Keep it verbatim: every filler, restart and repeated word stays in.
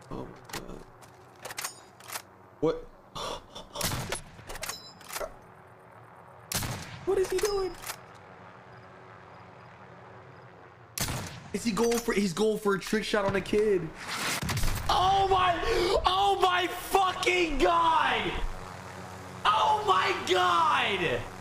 Oh my god. What? What is he doing? Is he going for, he's going for a trick shot on a kid. Oh my, oh my fucking god. Oh my god.